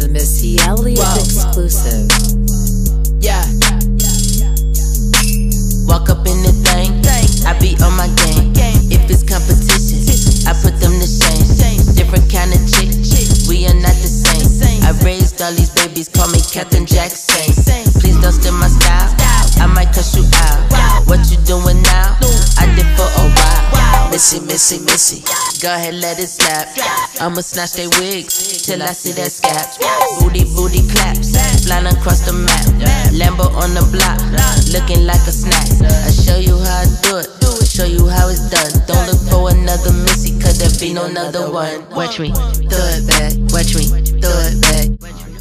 Missy Elliott exclusive. Yeah. Walk up in the thing, I be on my game. If it's competition, I put them to shame. Different kind of chick, we are not the same. I raised all these babies, call me Captain Jackson. Please don't steal my style, I might cuss you out. What you doing now? I did for a while. Missy, Missy, Missy, go ahead, let it slap. I'ma snatch they wigs till I see that scap. Booty, booty claps, flying across the map. Lambo on the block, looking like a snack. I show you how I do it, show you how it's done. Don't look for another Missy, cause there be no another one. Watch me, do it back, watch me, do it back.